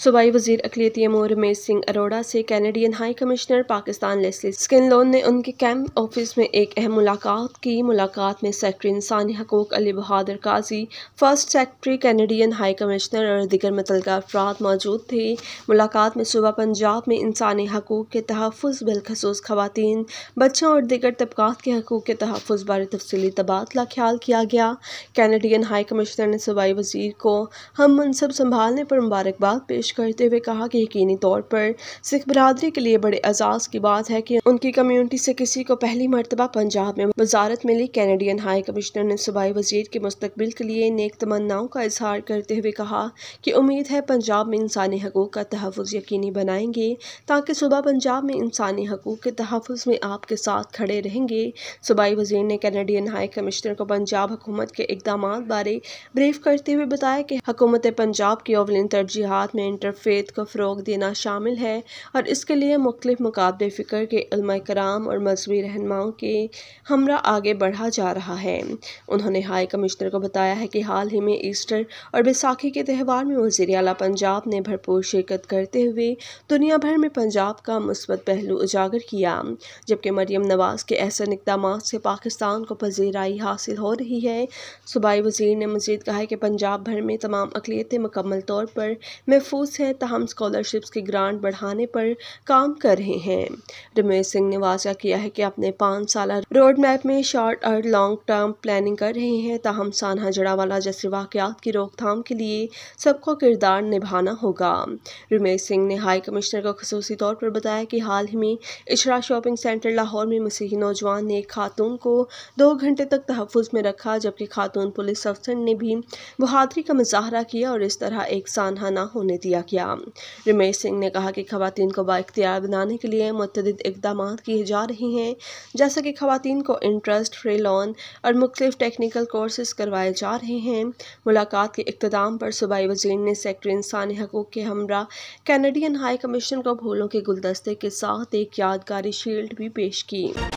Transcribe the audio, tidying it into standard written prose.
सूबाई वज़ीर अक़लियती अमूर रमेश सिंह अरोड़ा से Canadian high commissioner Pakistan Leslie स्किनलोन ने उनके कैंप ऑफिस में एक अहम मुलाकात की। मुलाकात में सेक्रेटरी इंसानी हकूक़ Ali Bahadur Kazi, first secretary Canadian high commissioner और दीगर मुतल्लिक़ा अफराद मौजूद थे। मुलाकात में सूबा पंजाब में इंसानी हकूक़ के तहफ़्फ़ुज़ बिलख़ुसूस ख़वातीन, बच्चों और दीगर तबक़ात के हकूक़ के तहफ़्फ़ुज़ बारे तफ़सीली तबादला ख्याल किया गया। कैनेडियन हाई कमिश्नर ने सूबाई वज़ीर को हम मनसब संभालने पर मुबारकबाद पेश करते हुए कहा कि यकीनी तौर पर सिख बरादरी के लिए बड़े एजाज़ की बात है कि उनकी कम्यूनिटी से किसी को पहली मरतबा पंजाब में वज़ारत मिली। कैनेडियन हाई कमिश्नर ने सूबाई वज़ीर के मुस्तकबिल के लिए नेक तमन्नाओं का इजहार करते हुए कहा कि उम्मीद है पंजाब में इंसानी हकूक़ का तहफ़्फ़ुज़ यकीनी बनाएंगे ताकि सूबा पंजाब में इंसानी हकूक़ के तहफ़्फ़ुज़ में आपके साथ खड़े रहेंगे। सूबाई वज़ीर ने कैनेडियन हाई कमिश्नर को पंजाब हुकूमत के इक़दामात बारे ब्रीफ करते हुए बताया कि हुकूमत पंजाब की अवलिन तरजीहात में इंटरफेथ को फ़रोग़ देना शामिल है और इसके लिए मुख्तलिफ मुकाबले फ़िक्र के उलमा कराम और मज़हबी रहनुमाओं के हमरा आगे बढ़ा जा रहा है। उन्होंने हाई कमिश्नर को बताया है कि हाल ही में ईस्टर और बैसाखी के त्यौहार में वज़ीर आला पंजाब ने भरपूर शिरकत करते हुए दुनिया भर में पंजाब का मुस्बत पहलू उजागर किया, जबकि मरियम नवाज़ के ऐसे इक़दामात से पाकिस्तान को पज़ीराई हासिल हो रही है। सूबाई वज़ीर ने मज़ीद कहा है कि पंजाब भर में तमाम अक़लियतें मुकम्मल तौर पर महफूज हैं, तहम स्कॉलरशिप्स की ग्रांट बढ़ाने पर काम कर रहे हैं। रमेश सिंह ने वाज़ा किया है कि अपने 5 साला रोड मैप में शॉर्ट और लॉन्ग टर्म प्लानिंग कर रहे हैं, ताहम सानहा जड़ावाला जैसे वाक़यात की रोकथाम के लिए सबको किरदार निभाना होगा। रमेश सिंह ने हाई कमिश्नर को ख़ुसूसी तौर पर बताया कि हाल ही में इशरा शॉपिंग सेंटर लाहौर में मसीही नौजवान ने एक खातून को 2 घंटे तक तहफ़्फ़ुज़ में रखा, जबकि खातून पुलिस अफसर ने भी बहादुरी का मुजाहरा किया और इस तरह एक सानहा न होने दिया गया। रमेश सिंह ने कहा कि ख़वातीन को बाइख्तियार बनाने के लिए मुतअद्दिद इक़दामात किए जा रहे हैं, जैसा कि ख़वातीन को इंटरेस्ट फ्री लोन और मुख्तलिफ टेक्निकल कोर्सेज करवाए जा रहे हैं। मुलाकात के इख्तिताम पर सूबाई वज़ीर ने सेक्रेटरी इंसानी हकूक़ के हमरा कैनेडियन हाई कमिश्नर को फूलों के गुलदस्ते के साथ एक यादगारी शील्ड भी पेश की।